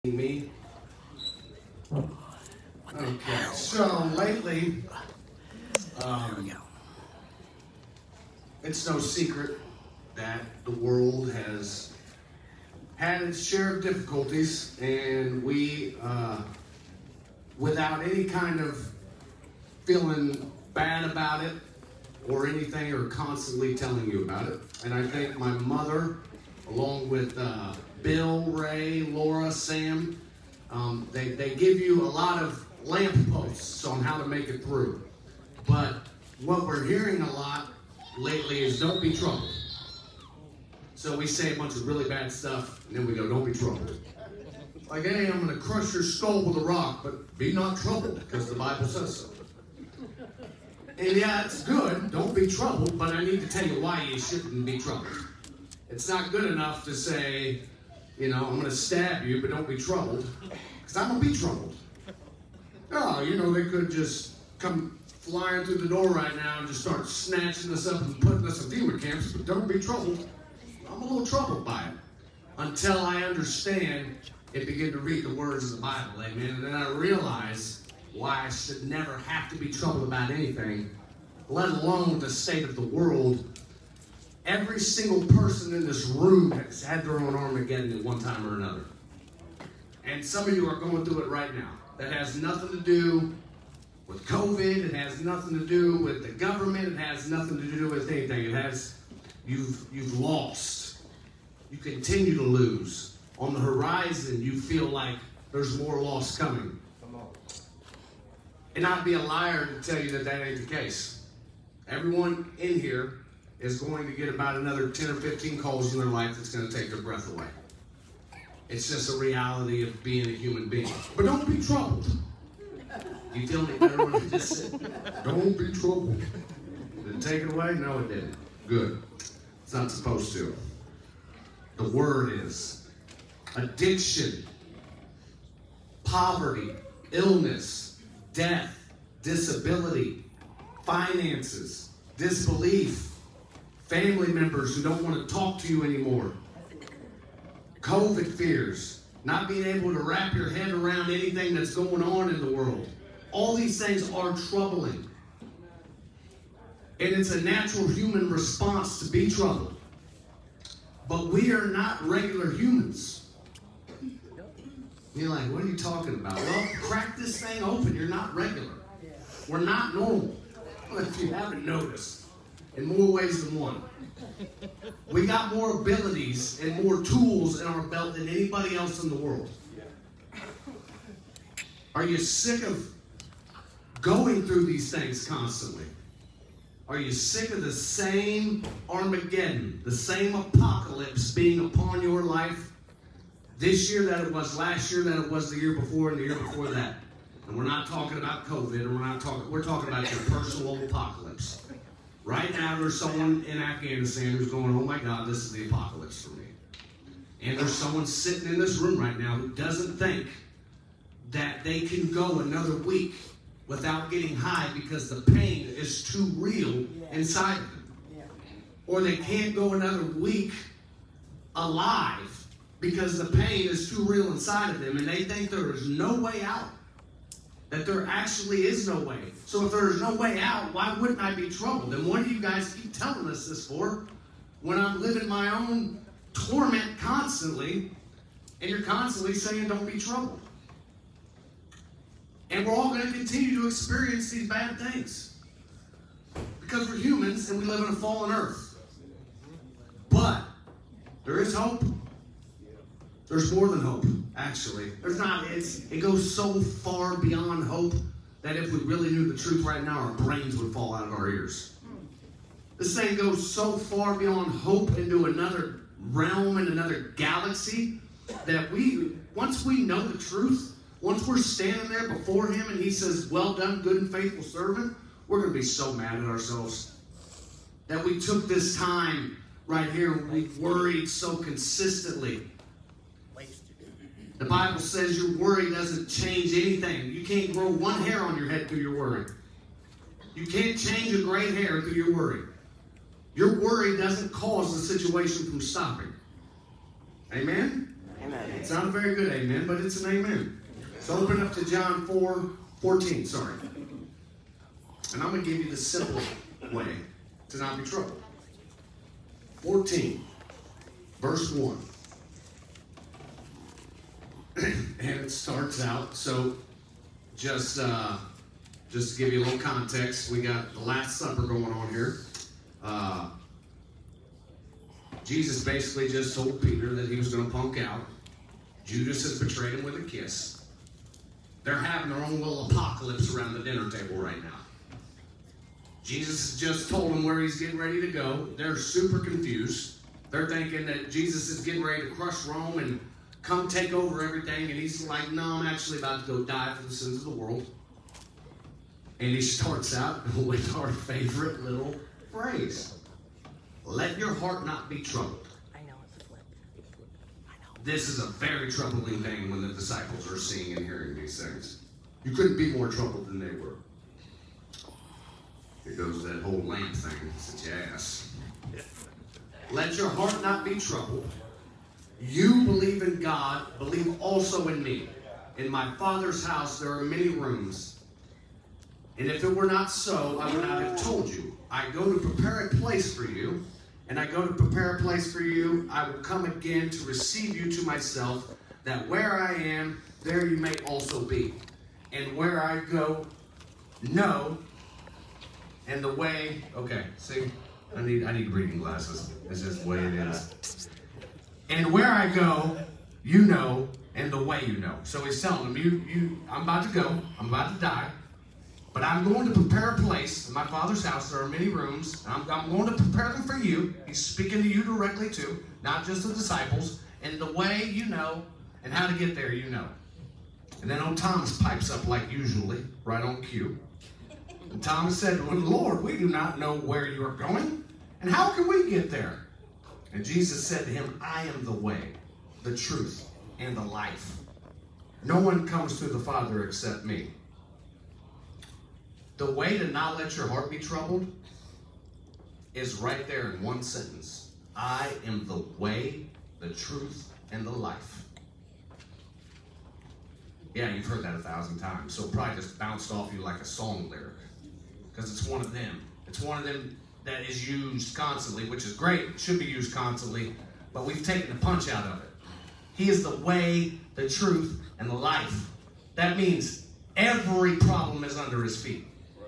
Me. Okay, so lately, it's no secret that the world has had its share of difficulties, and we, without any kind of feeling bad about it or anything, are constantly telling you about it. And I think my mother, along with Bill, Ray, Laura, Sam, they give you a lot of lampposts on how to make it through. But what we're hearing a lot lately is don't be troubled. So we say a bunch of really bad stuff, and then we go, don't be troubled. Like, hey, I'm going to crush your skull with a rock, but be not troubled, because the Bible says so. And yeah, it's good, don't be troubled, but I need to tell you why you shouldn't be troubled. It's not good enough to say, you know, I'm going to stab you, but don't be troubled, because I'm going to be troubled. Oh, you know, they could just come flying through the door right now and just start snatching us up and putting us in demon camps, but don't be troubled. I'm a little troubled by it until I understand and begin to read the words of the Bible, amen? And then I realize why I should never have to be troubled about anything, let alone the state of the world. Every single person in this room has had their own Armageddon at one time or another. And some of you are going through it right now. That has nothing to do with COVID. It has nothing to do with the government. It has nothing to do with anything. It has, you've lost. You continue to lose. On the horizon, you feel like there's more loss coming. And I'd be a liar to tell you that that ain't the case. Everyone in here is going to get about another 10 or 15 calls in their life that's going to take their breath away. It's just a reality of being a human being. But don't be troubled. You feel me? Everyone just said, don't be troubled. Did it take it away? No, it didn't. Good. It's not supposed to. The word is addiction, poverty, illness, death, disability, finances, disbelief, family members who don't want to talk to you anymore, COVID fears, not being able to wrap your head around anything that's going on in the world. All these things are troubling. And it's a natural human response to be troubled. But we are not regular humans. You're like, what are you talking about? Well, crack this thing open. You're not regular. We're not normal. Well, if you haven't noticed, in more ways than one. We got more abilities and more tools in our belt than anybody else in the world. Are you sick of going through these things constantly? Are you sick of the same Armageddon, the same apocalypse being upon your life this year that it was last year, that it was the year before, and the year before that? And we're not talking about COVID, and we're talking about your personal apocalypse. Right now, there's someone in Afghanistan who's going, oh my God, this is the apocalypse for me. And there's someone sitting in this room right now who doesn't think that they can go another week without getting high because the pain is too real inside of them. Or they can't go another week alive because the pain is too real inside of them, and they think there is no way out. That there actually is no way. So if there is no way out, why wouldn't I be troubled? And what do you guys keep telling us this for? When I'm living my own torment constantly, and you're constantly saying don't be troubled. And we're all going to continue to experience these bad things. Because we're humans and we live in a fallen earth. But there is hope. There's more than hope, actually. There's not. It goes so far beyond hope that if we really knew the truth right now, our brains would fall out of our ears. This thing goes so far beyond hope into another realm and another galaxy that once we know the truth, once we're standing there before him and he says, well done, good and faithful servant, we're going to be so mad at ourselves that we took this time right here and we worried so consistently. The Bible says your worry doesn't change anything. You can't grow one hair on your head through your worry. You can't change a gray hair through your worry. Your worry doesn't cause the situation from stopping. Amen? Amen. It's not a very good amen, but it's an amen. So open up to John 4:14, sorry. And I'm going to give you the simple way to not be troubled. 14, verse 1. And it starts out, so just to give you a little context, we got the Last Supper going on here. Jesus basically just told Peter that he was going to punk out. Judas has betrayed him with a kiss. They're having their own little apocalypse around the dinner table right now. Jesus has just told them where he's getting ready to go. They're super confused. They're thinking that Jesus is getting ready to crush Rome and come take over everything. And he's like, no, I'm actually about to go die for the sins of the world. And he starts out with our favorite little phrase. Let your heart not be troubled. I know it's flipped. I know. This is a very troubling thing when the disciples are seeing and hearing these things. You couldn't be more troubled than they were. Here goes that whole lamp thing since you asked. Let your heart not be troubled. You believe in God, believe also in me. In my Father's house there are many rooms. And if it were not so, I would not have told you. I go to prepare a place for you. And I go to prepare a place for you. I will come again to receive you to myself, that where I am, there you may also be. And where I go, know, and the way, okay, see, I need reading glasses. It's just the way it is. And where I go, you know, and the way you know. So he's telling them, I'm about to go, I'm about to die. But I'm going to prepare a place in my Father's house. There are many rooms. I'm going to prepare them for you. He's speaking to you directly too, not just the disciples. And the way you know, and how to get there you know. And then old Thomas pipes up like usually, right on cue. And Thomas said to him, Lord, we do not know where you are going, and how can we get there? And Jesus said to him, I am the way, the truth, and the life. No one comes to the Father except me. The way to not let your heart be troubled is right there in one sentence. I am the way, the truth, and the life. Yeah, you've heard that 1,000 times, so it probably just bounced off you like a song lyric. Because it's one of them. It's one of them that is used constantly, which is great. It should be used constantly, but we've taken the punch out of it. He is the way, the truth, and the life. That means every problem is under his feet.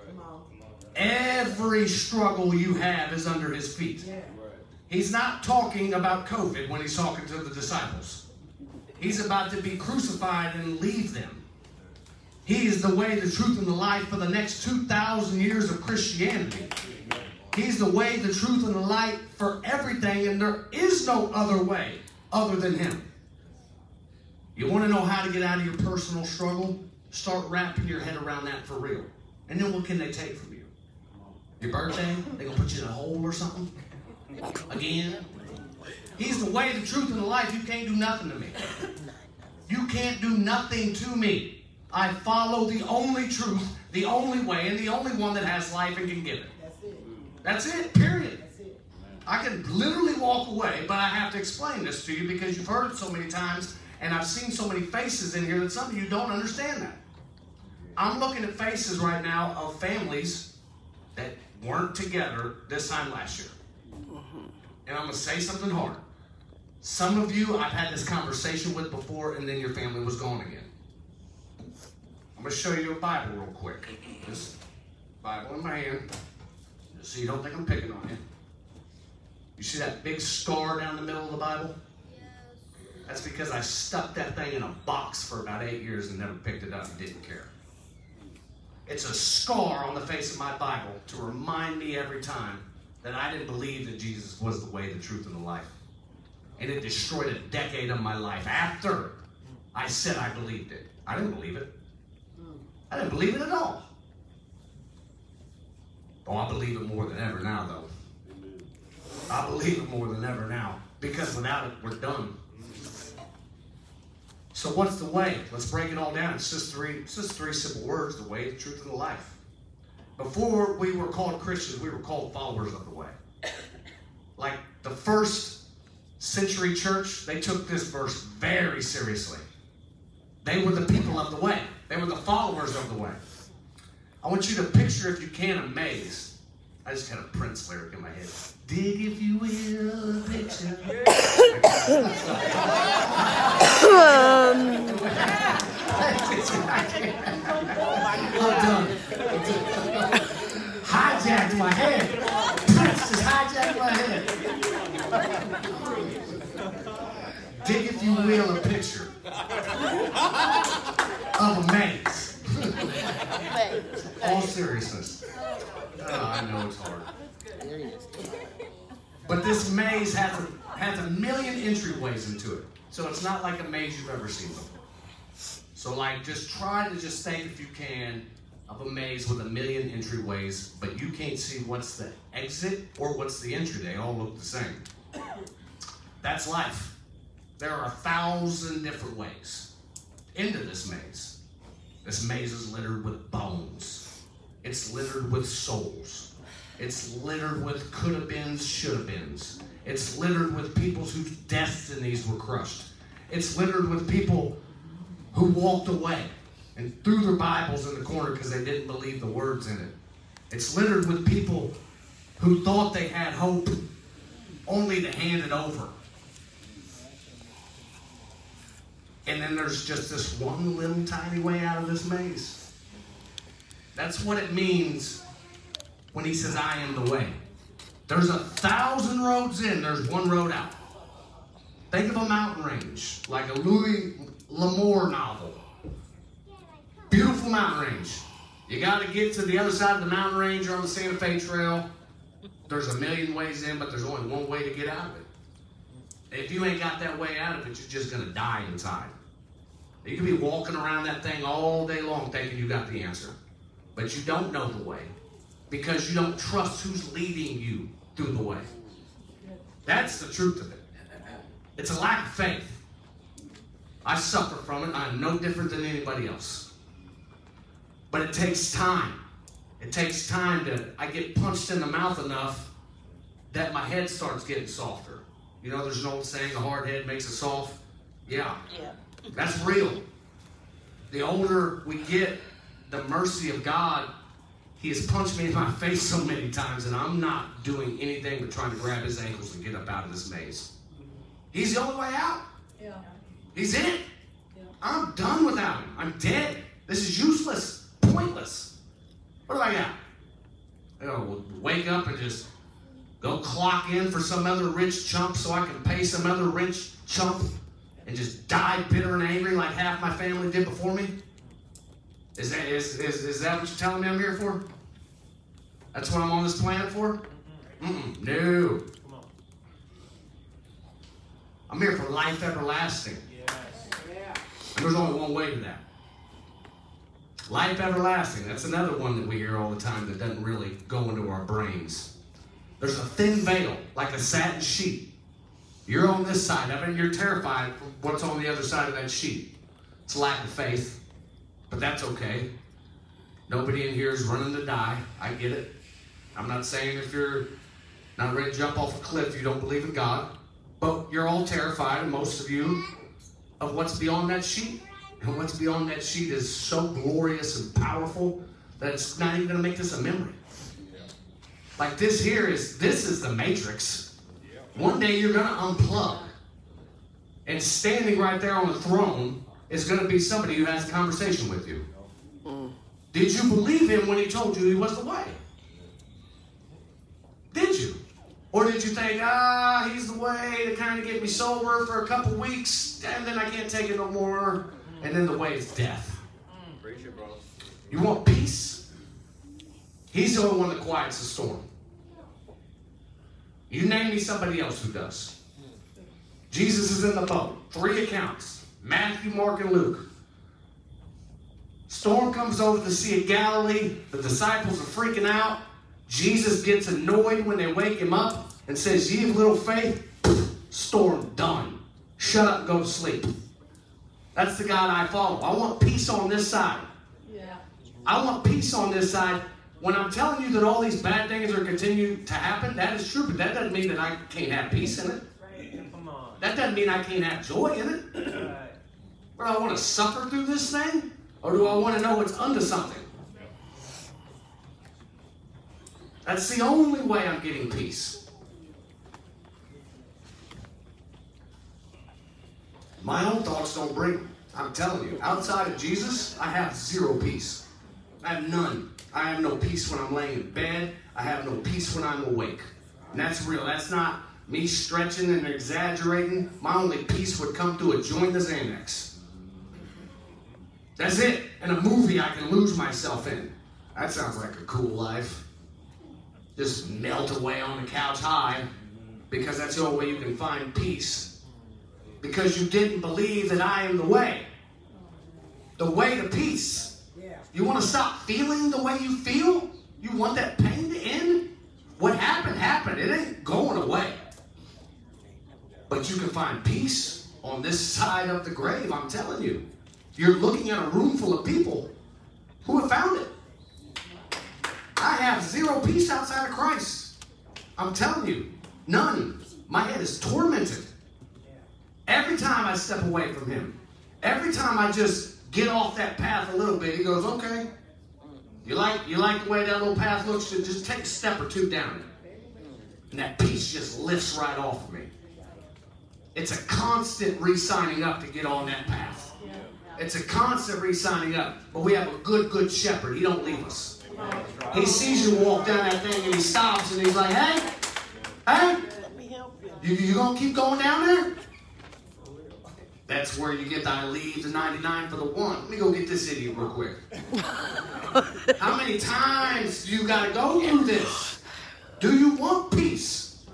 Every struggle you have is under his feet. He's not talking about COVID when he's talking to the disciples. He's about to be crucified and leave them. He is the way, the truth, and the life for the next 2,000 years of Christianity. He's the way, the truth, and the light for everything, and there is no other way other than him. You want to know how to get out of your personal struggle? Start wrapping your head around that for real. And then what can they take from you? Your birthday? They gonna put you in a hole or something? Again? He's the way, the truth, and the life. You can't do nothing to me. You can't do nothing to me. I follow the only truth, the only way, and the only one that has life and can give it. That's it, period. I can literally walk away, but I have to explain this to you because you've heard it so many times, and I've seen so many faces in here that some of you don't understand that. I'm looking at faces right now of families that weren't together this time last year. And I'm going to say something hard. Some of you I've had this conversation with before, and then your family was gone again. I'm going to show you a Bible real quick. This Bible in my hand, just so you don't think I'm picking on you. You see that big scar down the middle of the Bible? Yes. That's because I stuck that thing in a box for about 8 years and never picked it up and didn't care. It's a scar on the face of my Bible to remind me every time that I didn't believe that Jesus was the way, the truth, and the life. And it destroyed a decade of my life after I said I believed it. I didn't believe it. I didn't believe it at all. Oh, I believe it more than ever now, though. I believe it more than ever now. Because without it, we're done. So what's the way? Let's break it all down. It's just three simple words. The way, the truth, and the life. Before we were called Christians, we were called followers of the way. Like the first century church, they took this verse very seriously. They were the people of the way. They were the followers of the way. I want you to picture, if you can, a maze. I just had a Prince lyric in my head. Dig, if you will, a picture. I'm done. Hijacked my head. Prince just hijacked my head. Dig, if you will, a picture of a maze. All seriousness. Oh, I know it's hard. But this maze has a million entryways into it. So it's not like a maze you've ever seen before. So just try to just think, if you can, of a maze with a million entryways, but you can't see what's the exit or what's the entry. They all look the same. That's life. There are 1,000 different ways into this maze. This maze is littered with bones. It's littered with souls. It's littered with could-have-beens, should-have-beens. It's littered with people whose destinies were crushed. It's littered with people who walked away and threw their Bibles in the corner because they didn't believe the words in it. It's littered with people who thought they had hope only to hand it over. And then there's just this one little tiny way out of this maze. That's what it means when he says, I am the way. There's 1,000 roads in, there's one road out. Think of a mountain range, like a Louis L'Amour novel. Beautiful mountain range. You got to get to the other side of the mountain range or on the Santa Fe Trail. There's a million ways in, but there's only one way to get out of it. If you ain't got that way out of it, you're just going to die inside. You can be walking around that thing all day long thinking you got the answer. But you don't know the way because you don't trust who's leading you through the way. That's the truth of it. It's a lack of faith. I suffer from it. I'm no different than anybody else. But it takes time. It takes time I get punched in the mouth enough that my head starts getting softer. You know, there's an old saying, a hard head makes it soft. Yeah. That's real. The older we get, the mercy of God, he has punched me in my face so many times, and I'm not doing anything but trying to grab his ankles and get up out of this maze. He's the only way out. Yeah. He's it. Yeah. I'm done without him. I'm dead. This is useless, pointless. What do I got? You know, wake up and just go clock in for some other rich chump so I can pay some other rich chump and just die bitter and angry like half my family did before me? Is that what you're telling me I'm here for? That's what I'm on this planet for? No. I'm here for life everlasting. And there's only one way to that. Life everlasting. That's another one that we hear all the time that doesn't really go into our brains. There's a thin veil, like a satin sheet. You're on this side of it, and you're terrified of what's on the other side of that sheet. It's lack of faith, but that's okay. Nobody in here is running to die. I get it. I'm not saying if you're not ready to jump off a cliff, you don't believe in God. But you're all terrified, and most of you, of what's beyond that sheet. And what's beyond that sheet is so glorious and powerful that it's not even going to make this a memory. Like this is the Matrix. One day you're going to unplug. And standing right there on the throne is going to be somebody who has a conversation with you. Did you believe him when he told you he was the way? Did you? Or did you think, he's the way to kind of get me sober for a couple weeks, and then I can't take it no more, and then the way is death? You want peace? He's the only one that quiets the storm. You name me somebody else who does. Jesus is in the boat. 3 accounts. Matthew, Mark, and Luke. Storm comes over the Sea of Galilee. The disciples are freaking out. Jesus gets annoyed when they wake him up and says, "Ye of little faith." Storm done. Shut up and go to sleep. That's the God I follow. I want peace on this side. Yeah. I want peace on this side. When I'm telling you that all these bad things are continuing to happen, that is true, but that doesn't mean that I can't have peace in it. Right. That doesn't mean I can't have joy in it. But I want to suffer through this thing? Or do I want to know it's unto something? That's the only way I'm getting peace. My own thoughts don't bring them. I'm telling you, outside of Jesus, I have zero peace. I have none. I have no peace when I'm laying in bed. I have no peace when I'm awake. And that's real. That's not me stretching and exaggerating. My only peace would come through a joint the Xanax. That's it. In a movie I can lose myself in. That sounds like a cool life. Just melt away on the couch high, because that's the only way you can find peace. Because you didn't believe that I am the way. The way to peace. You want to stop feeling the way you feel? You want that pain to end? What happened, happened. It ain't going away. But you can find peace on this side of the grave, I'm telling you. You're looking at a room full of people who have found it. I have zero peace outside of Christ. I'm telling you, none. My head is tormented. Every time I step away from him, every time I just get off that path a little bit, he goes, okay. You like the way that little path looks? Just take a step or two down it. And that peace just lifts right off of me. It's a constant re-signing up to get on that path. It's a constant re-signing up. But we have a good shepherd. He don't leave us. He sees you walk down that thing and he stops and he's like, hey, you gonna keep going down there? That's where you get I leave the 99 for the one. Let me go get this idiot real quick. How many times do you got to go through this? Do you want peace?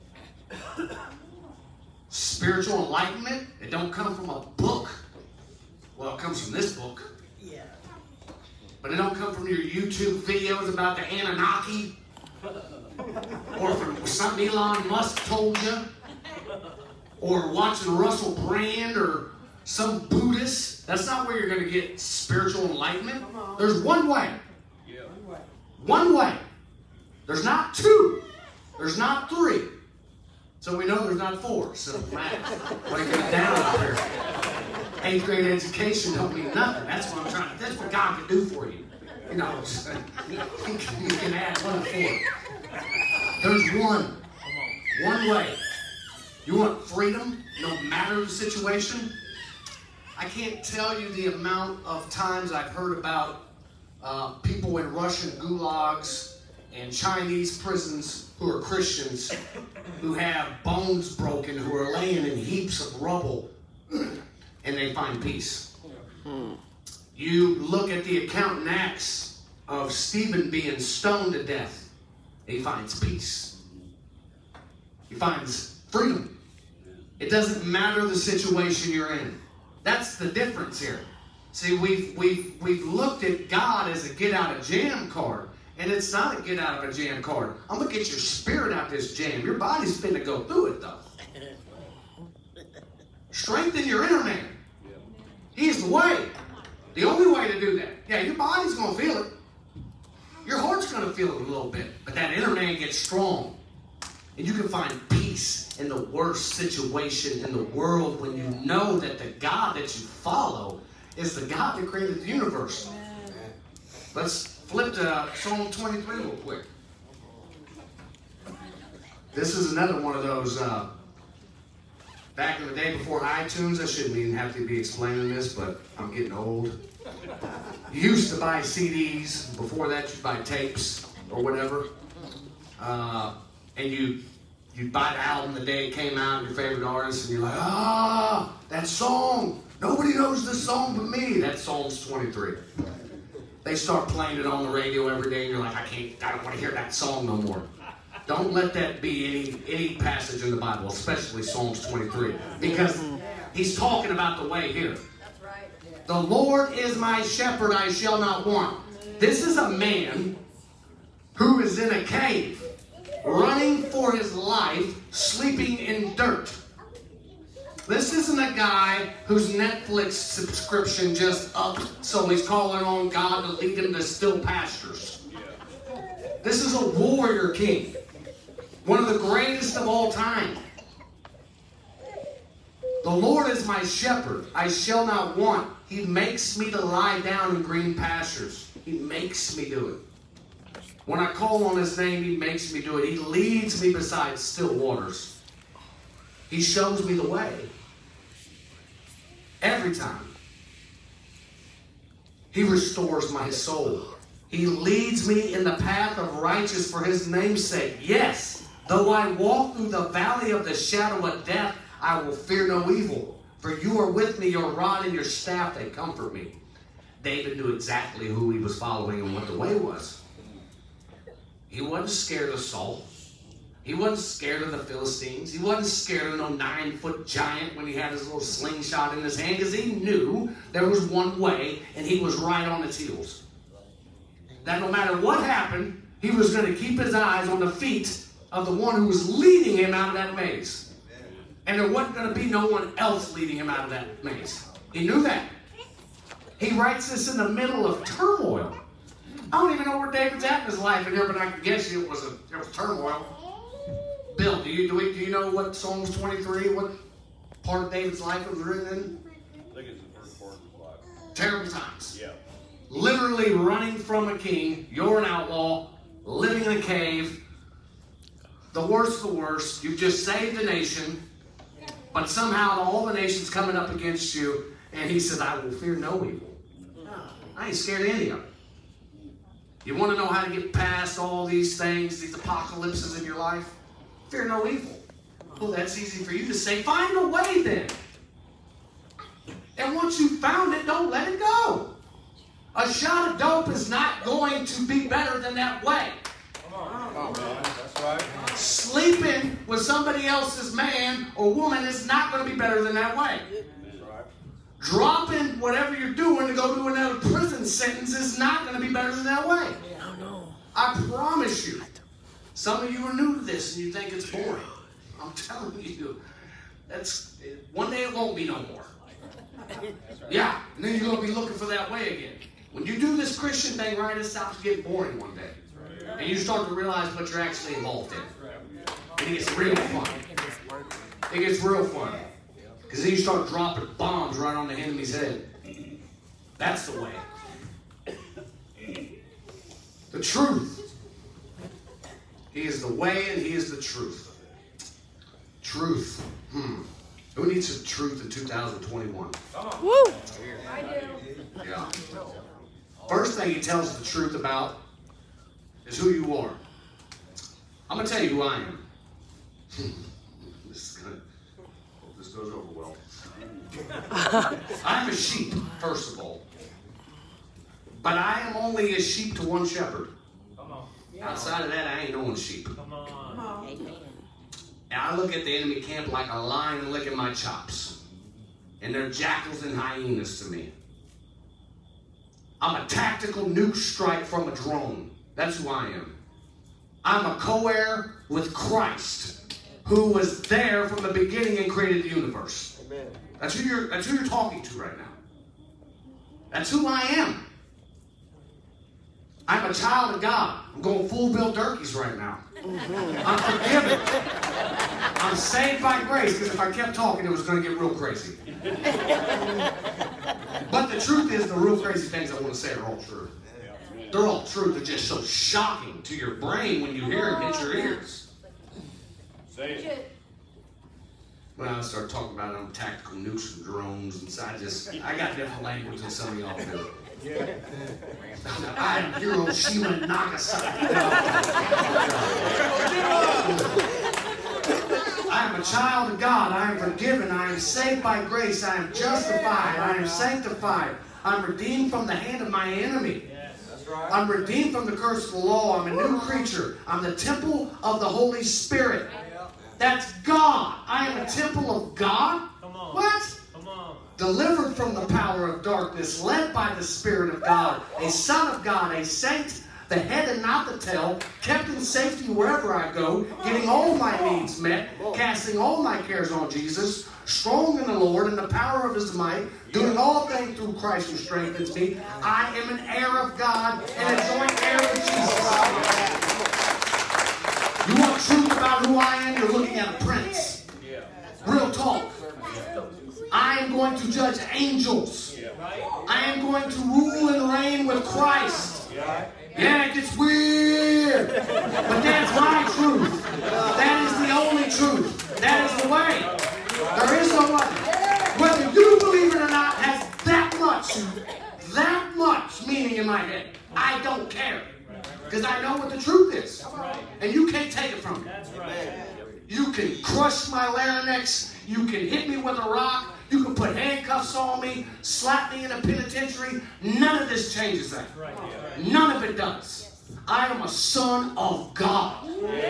Spiritual enlightenment, it don't come from a book. Well, it comes from this book. But it don't come from your YouTube videos about the Anunnaki. Or from something Elon Musk told you. Or watching Russell Brand or some Buddhist. That's not where you're going to get spiritual enlightenment. There's one way. One way. There's not two. There's not three. So we know there's not four. So math. Break it down up here. 8th grade education don't mean nothing. That's what I'm trying to. That's what God can do for you. You know, you can add 1 and 4. There's one. One way. You want freedom, no matter the situation? I can't tell you the amount of times I've heard about people in Russian gulags and Chinese prisons who are Christians, who have bones broken, who are laying in heaps of rubble, and they find peace. You look at the account in Acts of Stephen being stoned to death, and he finds peace. He finds freedom. It doesn't matter the situation you're in. That's the difference here. See, we've looked at God as a get-out-of-jam card, and it's not a get-out-of-a-jam card. I'm going to get your spirit out this jam. Your body's finna go through it, though. Strengthen your inner man. He's the way. The only way to do that. Yeah, your body's going to feel it. Your heart's going to feel it a little bit, but that inner man gets strong. And you can find peace in the worst situation in the world when you know that the God that you follow is the God that created the universe. Let's flip to Psalm 23 real quick. This is another one of those, back in the day before iTunes, I shouldn't even have to be explaining this, but I'm getting old. You used to buy CDs. Before that, you'd buy tapes or whatever. And you'd buy the album the day it came out, your favorite artist, and you're like, that song. Nobody knows this song but me. That's Psalms 23. They start playing it on the radio every day, and you're like, I don't want to hear that song no more. Don't let that be any passage in the Bible, especially Psalms 23, because he's talking about the way here. That's right. The Lord is my shepherd, I shall not want. This is a man who is in a cave, running for his life, sleeping in dirt. This isn't a guy whose Netflix subscription just upped, so he's calling on God to lead him to still pastures. This is a warrior king. One of the greatest of all time. The Lord is my shepherd. I shall not want. He makes me to lie down in green pastures. He makes me do it. When I call on His name, He makes me do it. He leads me beside still waters. He shows me the way. Every time. He restores my soul. He leads me in the path of righteousness for His name's sake. Yes, though I walk through the valley of the shadow of death, I will fear no evil. For you are with me, your rod and your staff, they comfort me. David knew exactly who he was following and what the way was. He wasn't scared of Saul. He wasn't scared of the Philistines. He wasn't scared of no 9-foot giant when he had his little slingshot in his hand, because he knew there was one way and he was right on its heels. That no matter what happened, he was going to keep his eyes on the feet of the one who was leading him out of that maze. And there wasn't going to be no one else leading him out of that maze. He knew that. He writes this in the middle of turmoil. I don't even know where David's at in his life in here, but I can guess it was turmoil. Bill, do you know what Psalms 23, what part of David's life was written in? I think it's the first part of his life. Terrible times. Yeah. Literally running from a king. You're an outlaw, living in a cave. The worst of the worst. You've just saved the nation. But somehow all the nation's coming up against you. And he says, I will fear no evil. I ain't scared of any of it. You want to know how to get past all these things, these apocalypses in your life? Fear no evil. Well, that's easy for you to say. Find a way then. And once you found it, don't let it go. A shot of dope is not going to be better than that way. Come on, man. That's right. Sleeping with somebody else's man or woman is not going to be better than that way. That's right. Dropping whatever you're doing to go do another prison sentence is not going to be better than that way. I promise you. Some of you are new to this and you think it's boring. I'm telling you, one day it won't be no more. Yeah, and then you're going to be looking for that way again. When you do this Christian thing right, it stops getting boring one day. And you start to realize what you're actually involved in. And it gets real fun. It gets real fun. Because then you start dropping bombs right on the enemy's head. That's the way. The truth. He is the way and He is the truth. Truth. Who needs some truth in 2021? Woo! I do. Yeah. First thing He tells the truth about is who you are. I'm going to tell you who I am. Hope this goes over well. I'm a sheep, first of all. But I am only a sheep to one shepherd. Outside of that, I ain't no one's sheep. Amen. And I look at the enemy camp like a lion licking my chops. And they're jackals and hyenas to me. I'm a tactical nuke strike from a drone. That's who I am. I'm a co-heir with Christ, who was there from the beginning and created the universe. Amen. That's who you're talking to right now. That's who I am. I'm a child of God. I'm going full Bill Durkees right now. I'm forgiven. I'm saved by grace, because if I kept talking, it was going to get real crazy. But the truth is, the real crazy things I want to say are all true. They're all true. They're just so shocking to your brain when you hear them hit your ears. Say it. When I start talking about them tactical nukes and drones, and so I got different language than some of y'all do. I am Hiroshima Nagasaki. I am a child of God. I am forgiven. I am saved by grace. I am justified. I am sanctified. I'm redeemed from the hand of my enemy. I'm redeemed from the curse of the law. I'm a new creature. I'm the temple of the Holy Spirit. That's God. I am a temple of God. What? Delivered from the power of darkness, led by the Spirit of God, a son of God, a saint, the head and not the tail, kept in safety wherever I go, getting all my needs met, casting all my cares on Jesus, strong in the Lord and the power of His might, doing all things through Christ who strengthens me. I am an heir of God and a joint heir with Jesus. You want truth about who I am? You're looking at a prince. Real talk. am going to judge angels. I am going to rule and reign with Christ. Yeah, it gets weird. But that's my truth. That is the only truth. That is the way. There is no other. Whether you believe it or not has that much meaning in my head. I don't care. Because I know what the truth is. And you can't take it from me. You can crush my larynx. You can hit me with a rock. You can put handcuffs on me, slap me in a penitentiary. None of this changes that. None of it does. I am a son of God.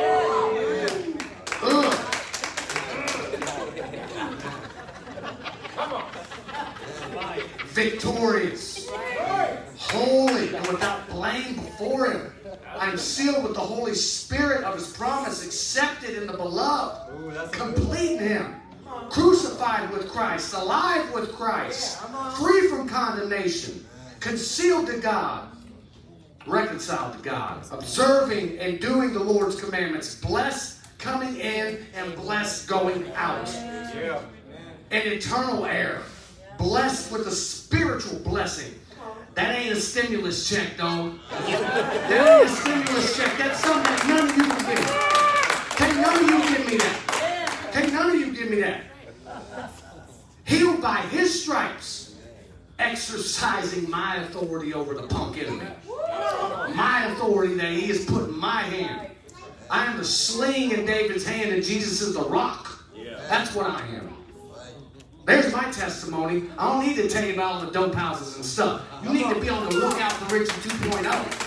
Victorious, holy, and without blame before Him. I am sealed with the Holy Spirit of His promise, accepted in the beloved, complete in Him, crucified with Christ, alive with Christ, free from condemnation, concealed to God, reconciled to God, observing and doing the Lord's commandments, blessed coming in and blessed going out, an eternal heir, blessed with a spiritual blessing. That ain't a stimulus check, dog. That ain't a stimulus check. That's something that none of you can give me. Can't none of you give me that. Can't none of you give me that. Healed by His stripes, exercising my authority over the punk enemy. My authority that He has put in my hand. I am the sling in David's hand and Jesus is the rock. That's what I am. There's my testimony. I don't need to tell you about all the dope houses and stuff. You need to be on the lookout for Richie 2.0.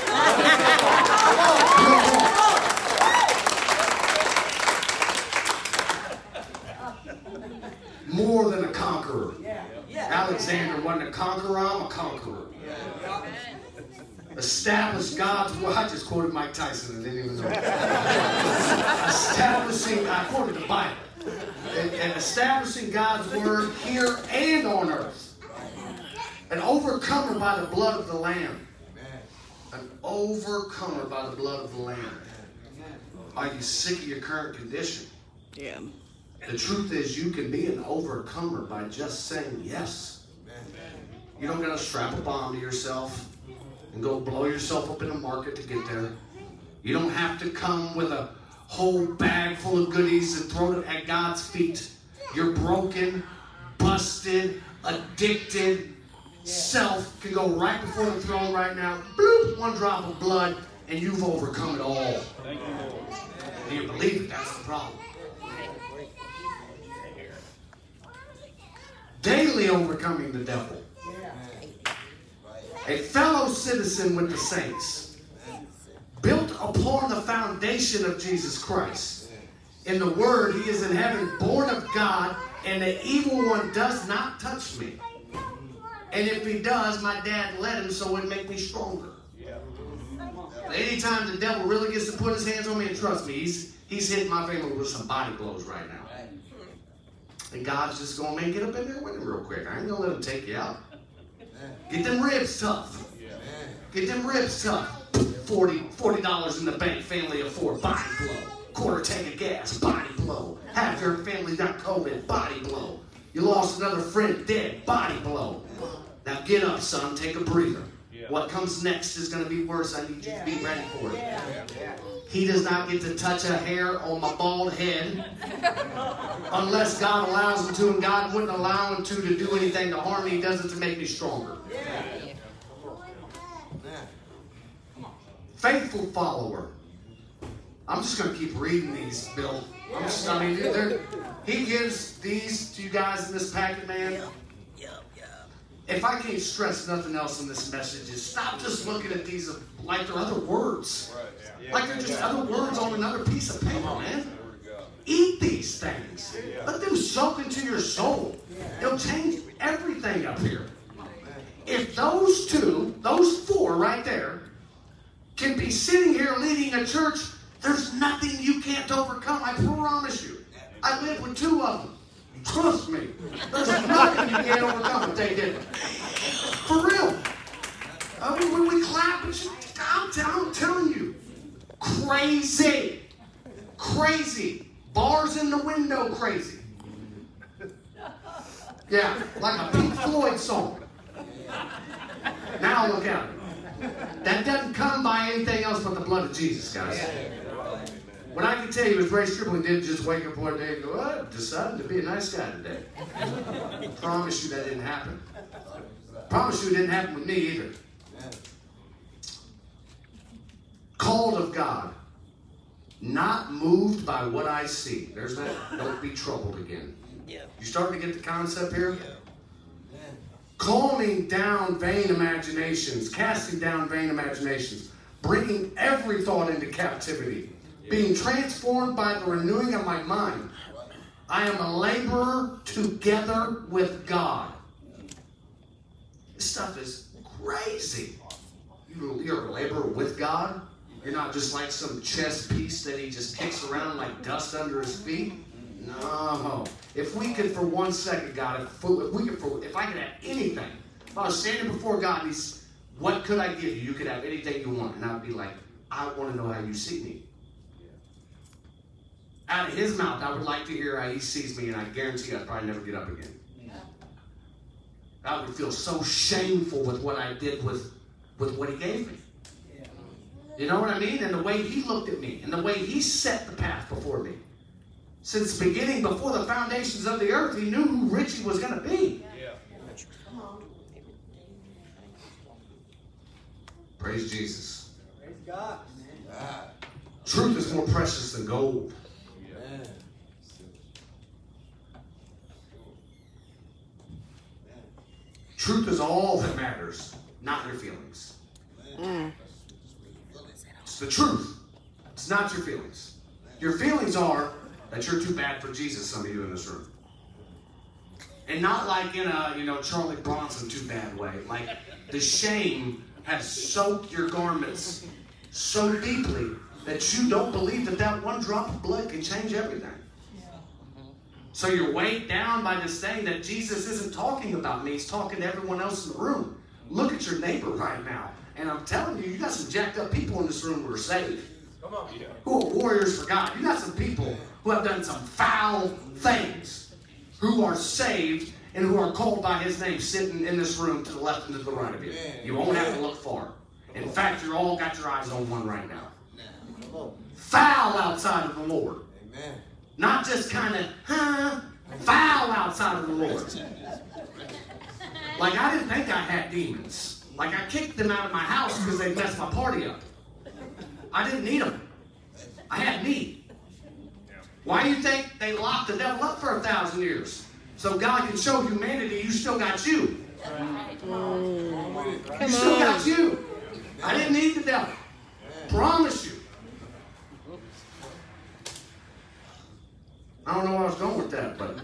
More than a conqueror. Alexander wasn't a conqueror. I'm a conqueror. Establish God's word. I just quoted Mike Tyson and didn't even know. Establishing, I quoted the Bible. And establishing God's word here and on earth. An overcomer by the blood of the Lamb. An overcomer by the blood of the Lamb. Are you sick of your current condition? Yeah. The truth is you can be an overcomer by just saying yes. You don't got to strap a bomb to yourself and go blow yourself up in the market to get there. You don't have to come with a whole bag full of goodies and throw it at God's feet. You're broken, busted, addicted. Self can go right before the throne right now. Bloop, one drop of blood, and you've overcome it all. Thank you, Lord. Do you believe it? That's the problem. Daily overcoming the devil. A fellow citizen with the saints. Built upon the foundation of Jesus Christ. In the Word, He is in heaven, born of God, and the evil one does not touch me. And if he does, my dad let him so it'd make me stronger. Anytime the devil really gets to put his hands on me, and trust me, he's hitting my family with some body blows right now. And God's just going to make it up in there with him real quick. I ain't going to let him take you out. Get them ribs tough. Get them ribs tough. $40 in the bank, family of 4, body blow. Quarter tank of gas, body blow. Half your family got COVID, body blow. You lost another friend, dead, body blow. Now get up, son, take a breather. What comes next is going to be worse. I need you to be ready for it. He does not get to touch a hair on my bald head unless God allows him to, and God wouldn't allow him to do anything to harm me. He does it to make me stronger. Faithful follower. I'm just going to keep reading these, Bill. He gives these to you guys in this packet, man. If I can't stress nothing else in this message, is stop just looking at these like they're other words. Like they're just other words on another piece of paper, man. Eat these things. Let them soak into your soul. It'll change everything up here. If those 4 right there, can be sitting here leading a church, there's nothing you can't overcome. I promise you. I lived with 2 of them. Trust me. There's nothing you can't overcome if they didn't. For real. We clap, but I'm telling you. Crazy. Crazy. Bars in the window crazy. Yeah, like a Pink Floyd song. Now look out. That doesn't come by anything else but the blood of Jesus, guys. What I can tell you is Ray Stripling didn't just wake up one day and go, I decided to be a nice guy today. I promise you that didn't happen. I promise you it didn't happen with me either. Called of God. Not moved by what I see. There's that. Don't be troubled again. You starting to get the concept here? Calming down vain imaginations, casting down vain imaginations, bringing every thought into captivity, being transformed by the renewing of my mind. I am a laborer together with God. This stuff is crazy. You're a laborer with God? You're not just like some chess piece that he just kicks around like dust under his feet? No. If we could for 1 second, God, if I could have anything, if I was standing before God and he's, what could I give you? You could have anything you want. And I'd be like, I want to know how you see me. Out of his mouth, I would like to hear how he sees me, and I guarantee I'd probably never get up again. I would feel so shameful with what I did with what he gave me. You know what I mean? And the way he looked at me, and the way he set the path before me. Since the beginning, before the foundations of the earth, he knew who Richie was going to be. Praise Jesus. Praise God. Truth is more precious than gold. Truth is all that matters, not your feelings. It's the truth. It's not your feelings. Your feelings are that you're too bad for Jesus, some of you in this room. And not like in a, Charlie Bronson too bad way. Like the shame has soaked your garments so deeply that you don't believe that one drop of blood can change everything. So you're weighed down by this thing that Jesus isn't talking about me. He's talking to everyone else in the room. Look at your neighbor right now. And I'm telling you, you got some jacked up people in this room who are saved. Come on. Who are warriors for God. You got some people who have done some foul things, who are saved and who are called by his name, sitting in this room to the left and to the right of you. You won't have to look far. In fact, you all got your eyes on one right now. Foul outside of the Lord. Amen. Not just kind of, foul outside of the Lord. Like I didn't think I had demons. Like I kicked them out of my house because they messed my party up. I didn't need them. I had me. Why do you think they locked the devil up for 1,000 years? So God can show humanity you still got you. You still got you. I didn't need the devil. Promise you. I don't know where I was going with that, but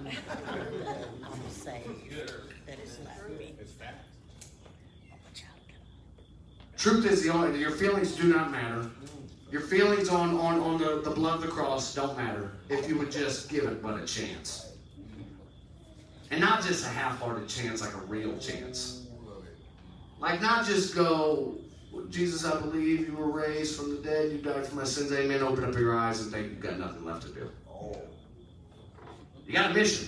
truth is your feelings do not matter. Your feelings on the blood of the cross don't matter if you would just give it but a chance. And not just a half-hearted chance, like a real chance. Like not just go, Jesus, I believe you were raised from the dead, you died for my sins, amen, open up your eyes and think you've got nothing left to do. You got a mission.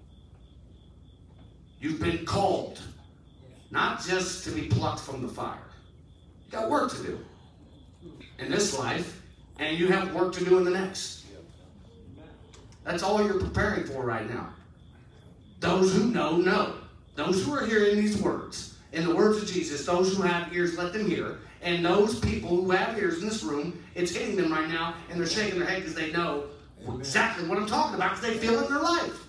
You've been called, not just to be plucked from the fire. You got work to do in this life, and you have work to do in the next. That's all you're preparing for right now. Those who know, know. Those who are hearing these words, in the words of Jesus, those who have ears, let them hear. And those people who have ears in this room, it's hitting them right now, and they're shaking their head because they know exactly what I'm talking about because they feel it in their life.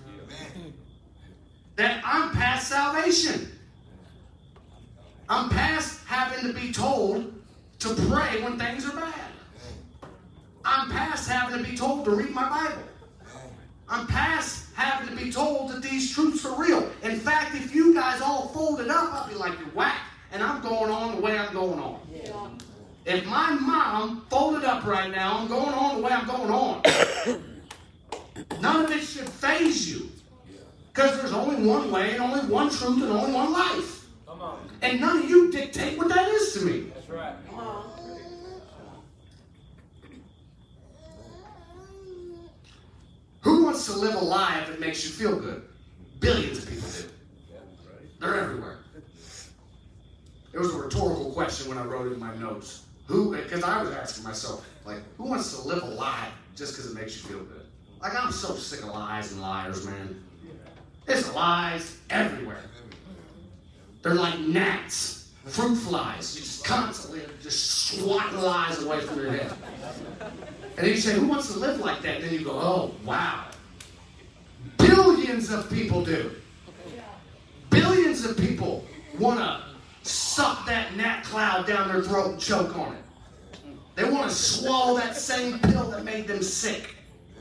That I'm past salvation. I'm past having to be told to pray when things are bad. I'm past having to be told to read my Bible. I'm past having to be told that these truths are real. In fact, if you guys all folded up, I'd be like, you're whack, and I'm going on the way I'm going on. Yeah. If my mom folded up right now, I'm going on the way I'm going on. None of it should faze you. Because there's only one way, and only one truth, and only one life. Come on. And none of you dictate what that is to me. That's right. Come on. Who wants to live a lie if it makes you feel good? Billions of people do. They're everywhere. It was a rhetorical question when I wrote it in my notes. Because I was asking myself, like, who wants to live a lie just because it makes you feel good? Like, I'm so sick of lies and liars, man. There's lies everywhere. They're like gnats, fruit flies. You just constantly just swatting lies away from your head. And then you say, who wants to live like that? And then you go, oh, wow. Billions of people do. Billions of people want to suck that gnat cloud down their throat and choke on it. They want to swallow that same pill that made them sick.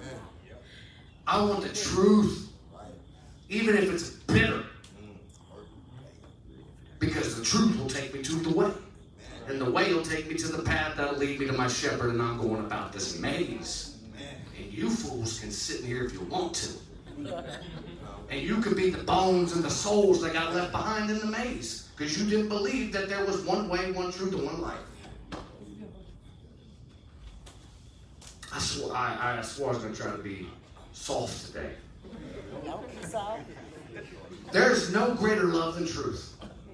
I want the truth, even if it's bitter. Because the truth will take me to the way. And the way will take me to the path that'll lead me to my shepherd, and I'm going about this maze. And you fools can sit in here if you want to. And you could be the bones and the souls that got left behind in the maze. Because you didn't believe that there was one way, one truth, and one life. I swore I was going to try to be soft today. There's no greater love than truth.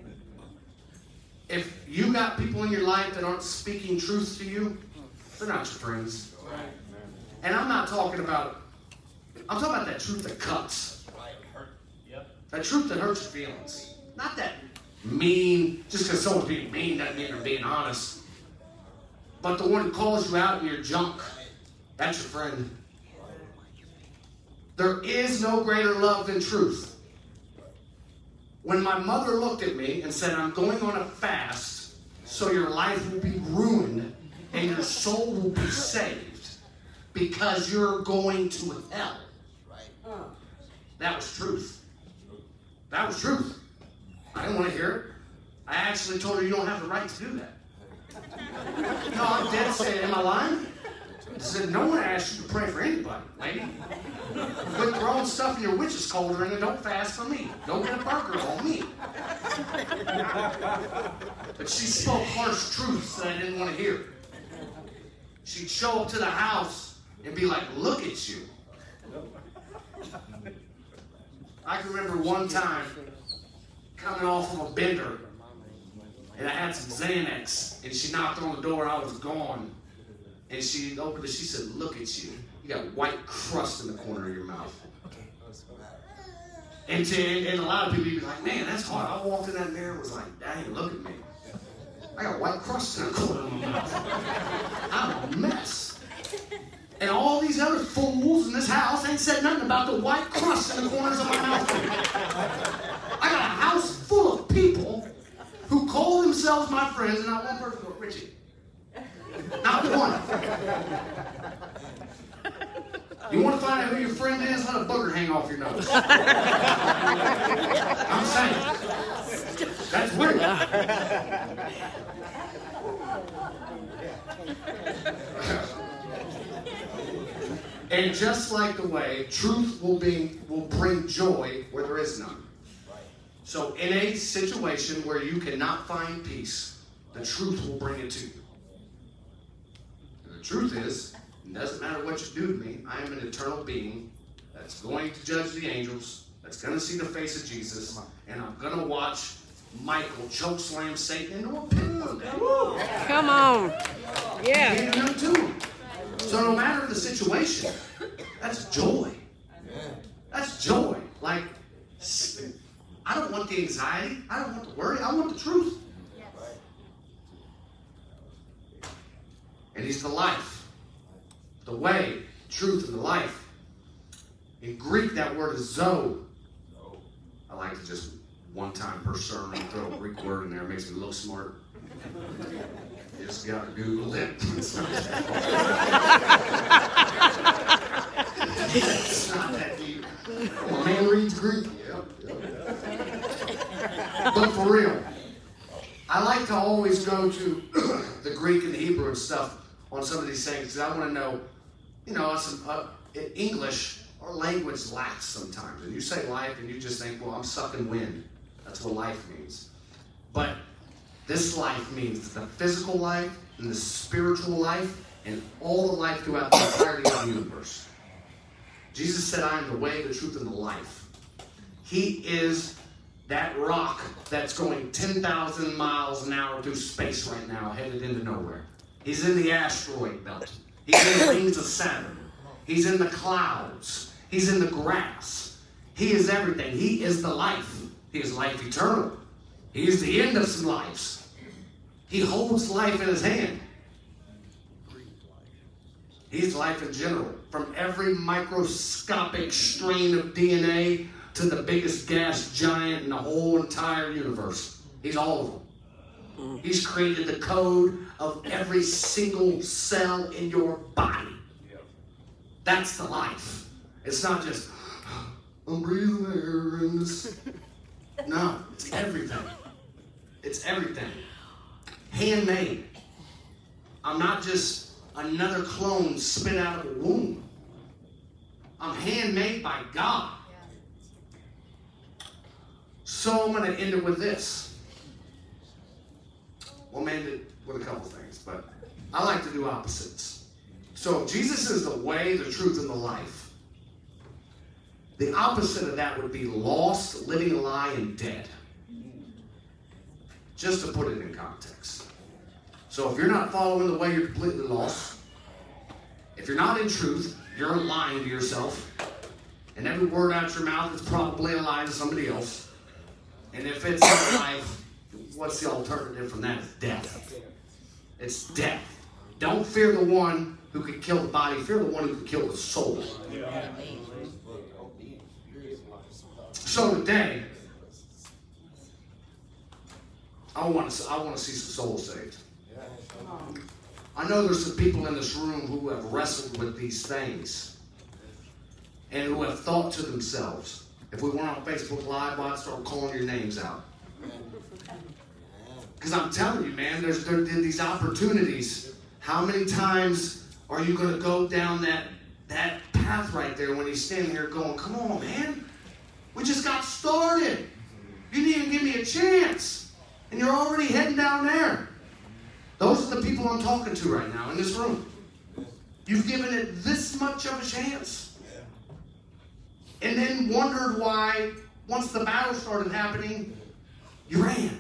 If you got people in your life that aren't speaking truth to you, they're not your friends. And I'm talking about that truth that cuts. That truth that hurts your feelings. Not that mean, just because someone's being mean doesn't mean they're being honest. But the one who calls you out in your junk, that's your friend. There is no greater love than truth. When my mother looked at me and said, I'm going on a fast so your life will be ruined and your soul will be saved because you're going to hell. That was truth. That was truth. I didn't want to hear it. I actually told her, you don't have the right to do that. No, I'm dead set. Am I lying? I said, no one asked you to pray for anybody, lady. Quit throwing stuff in your witch's cauldron and don't fast for me. Don't get a burger on me. But she spoke harsh truths that I didn't want to hear. She'd show up to the house and be like, look at you. I can remember one time coming off of a bender and I had some Xanax and she knocked on the door, I was gone. And she opened it, she said, look at you. You got white crust in the corner of your mouth. And a lot of people would be like, man, that's hard. I walked in that mirror and was like, dang, look at me. I got white crust in the corner of my mouth. I'm a mess. And all these other fools in this house ain't said nothing about the white crust in the corners of my mouth. I got a house full of people who call themselves my friends, and not one person goes, Richie. Not one. You want to find out who your friend is? Let a booger hang off your nose. I'm saying. That's weird. And just like the way, truth will bring joy where there is none. So in a situation where you cannot find peace, the truth will bring it to you. And the truth is, it doesn't matter what you do to me, I am an eternal being that's going to judge the angels, that's going to see the face of Jesus, and I'm going to watch Michael chokeslam Satan into a pit one day. Come on. Yeah. He handed them to him. So no matter the situation, that's joy. That's joy. Like, I don't want the anxiety. I don't want the worry. I want the truth. And he's the life, the way, truth, and the life. In Greek, that word is zoe. I like to just one time per sermon throw a Greek word in there. It makes me look smart. You just gotta Google it. It's not that deep. Well, a man reads Greek. Yep. But for real, I like to always go to the Greek and the Hebrew and stuff on some of these things because I want to know, in English, our language lacks sometimes. And you say life and you just think, well, I'm sucking wind. That's what life means. But this life means the physical life and the spiritual life and all the life throughout the entirety of the universe. Jesus said, I am the way, the truth, and the life. He is That rock that's going 10,000 miles an hour through space right now, headed into nowhere. He's in the asteroid belt. He's in the rings of Saturn. He's in the clouds. He's in the grass. He is everything. He is the life. He is life eternal. He is the end of some lives. He holds life in his hand. He's life in general. From every microscopic strain of DNA to the biggest gas giant in the whole entire universe. He's all of them. He's created the code of every single cell in your body. That's the life. It's not just, I'm breathing air in this. No, it's everything. It's everything. Handmade. I'm not just another clone spit out of a womb. I'm handmade by God. So I'm going to end it with this. We'll end it with a couple things, but I like to do opposites. So if Jesus is the way, the truth, and the life, the opposite of that would be lost, living a lie, and dead. Just to put it in context. So if you're not following the way, you're completely lost. If you're not in truth, you're lying to yourself. And every word out your mouth is probably a lie to somebody else. And if it's not life, what's the alternative from that? It's death. It's death. Don't fear the one who could kill the body. Fear the one who could kill the soul. So today, I want to see some souls saved. I know there's some people in this room who have wrestled with these things and who have thought to themselves, if we weren't on Facebook Live, I'd start calling your names out. Because I'm telling you, man, there's these opportunities. How many times are you going to go down that path right there when he's standing here going, come on, man. We just got started. You didn't even give me a chance. And you're already heading down there. Those are the people I'm talking to right now in this room. You've given it this much of a chance. And then wondered why, once the battle started happening, you ran.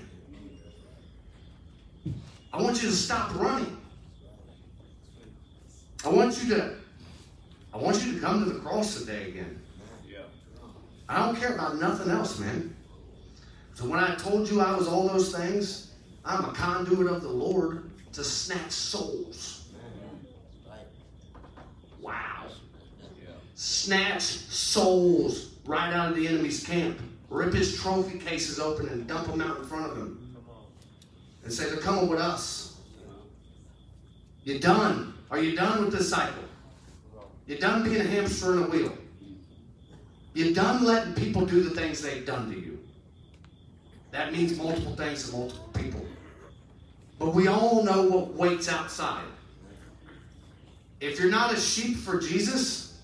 I want you to stop running. I want you to come to the cross today again. I don't care about nothing else, man. So when I told you I was all those things, I'm a conduit of the Lord to snatch souls. Wow. Snatch souls right out of the enemy's camp. Rip his trophy cases open and dump them out in front of him. And say, they're coming with us. You done? Are you done with this cycle? You done being a hamster in a wheel? You done letting people do the things they've done to you? That means multiple things to multiple people. But we all know what waits outside. If you're not a sheep for Jesus,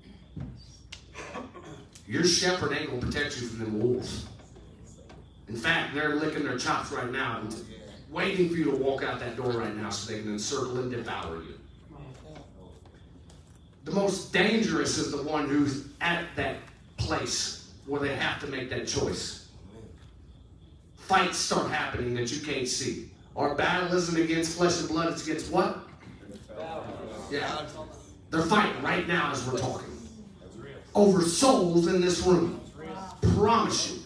your shepherd ain't going to protect you from them wolves. In fact, they're licking their chops right now, waiting for you to walk out that door right now so they can encircle and devour you. The most dangerous is the one who's at that place where they have to make that choice. Fights start happening that you can't see. Our battle isn't against flesh and blood, it's against what? Yeah. They're fighting right now as we're talking. Over souls in this room. Promise you.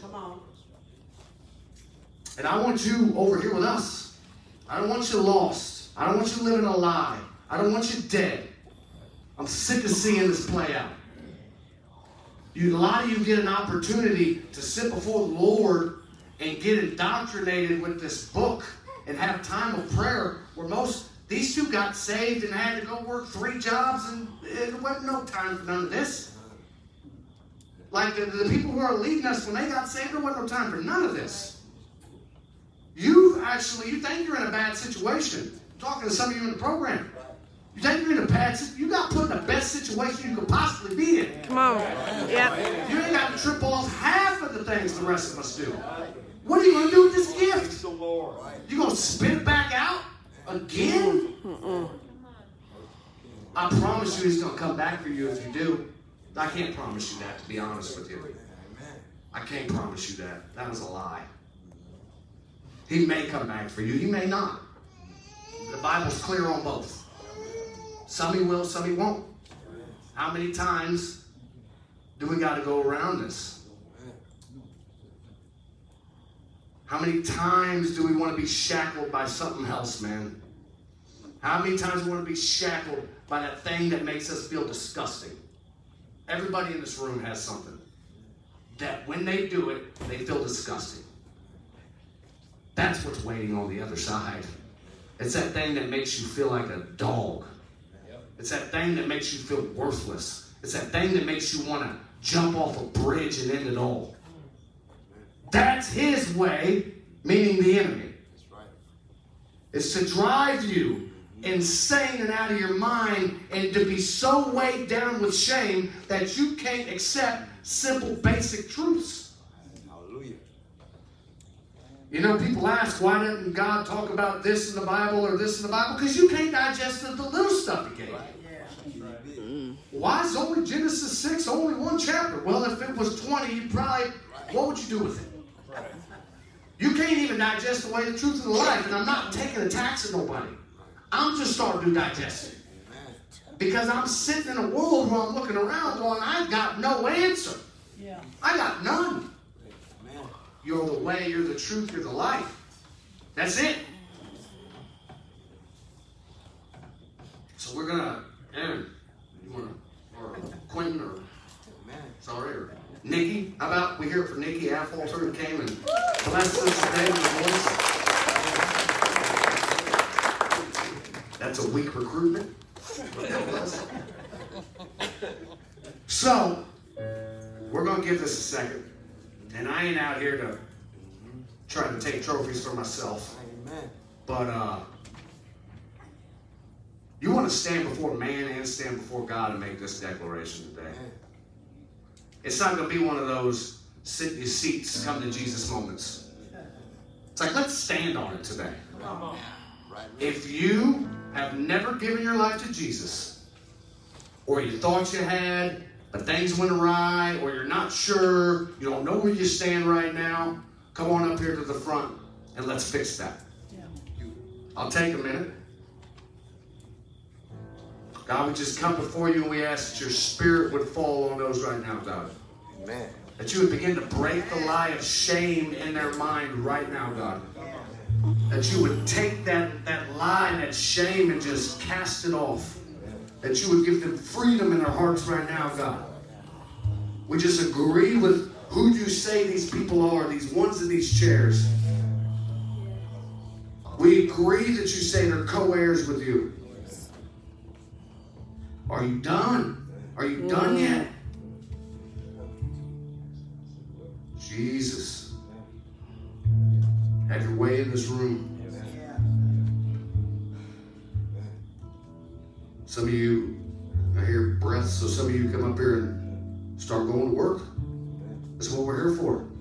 And I want you over here with us. I don't want you lost. I don't want you living a lie. I don't want you dead. I'm sick of seeing this play out. A lot of you get an opportunity to sit before the Lord and get indoctrinated with this book and have time of prayer where these two got saved and had to go work 3 jobs and it wasn't no time for none of this. Like the people who are leading us, when they got saved, there wasn't no time for none of this. You think you're in a bad situation. I'm talking to some of you in the program. You think you're in a bad situation? You got put in the best situation you could possibly be in. Come on. Yeah. You ain't got to trip off half of the things the rest of us do. What are you going to do with this gift? You going to spit it back out again? I promise you he's going to come back for you if you do. I can't promise you that, to be honest with you. I can't promise you that. That was a lie. He may come back for you. He may not. The Bible's clear on both. Some he will, some he won't. How many times do we got to go around this? How many times do we want to be shackled by something else, man? How many times do we want to be shackled by that thing that makes us feel disgusting? Everybody in this room has something that when they do it, they feel disgusting. That's what's waiting on the other side. It's that thing that makes you feel like a dog. It's that thing that makes you feel worthless. It's that thing that makes you want to jump off a bridge and end it all. That's his way, meaning the enemy. It's to drive you insane and out of your mind and to be so weighed down with shame that you can't accept simple, basic truths. Hallelujah. You know, people ask, why didn't God talk about this in the Bible or this in the Bible? Because you can't digest the little stuff he gave you. Why is only Genesis 6 only one chapter? Well, if it was 20, you probably, what would you do with it? You can't even digest the way, the truth, of the life. And I'm not taking a tax at nobody. I'm just starting to digest it. Because I'm sitting in a world where I'm looking around going, I've got no answer. Yeah. I got none. You're the way, you're the truth, you're the life. That's it. So we're going to, Aaron, you want to, or Quentin, or, sorry, or Nikki. How about we hear it for Nikki Affolter, who came and blessed us today with his voice. That's a weak recruitment. So, we're going to give this a second. And I ain't out here to try to take trophies for myself. But you want to stand before man and stand before God and make this declaration today. It's not going to be one of those sit in your seats, come to Jesus moments. It's like, let's stand on it today. If you have never given your life to Jesus, or you thought you had, but things went awry, or you're not sure, you don't know where you stand right now, come on up here to the front and let's fix that. I'll take a minute. God, we just come before you and we ask that your spirit would fall on those right now, God. Amen. That you would begin to break the lie of shame in their mind right now, God. That you would take that lie and that shame and just cast it off. That you would give them freedom in their hearts right now, God. We just agree with who you say these people are, these ones in these chairs. We agree that you say they're co-heirs with you. Are you done? Are you done yet? Jesus, have your way in this room. Some of you, I hear breath, so some of you come up here and start going to work. That's what we're here for.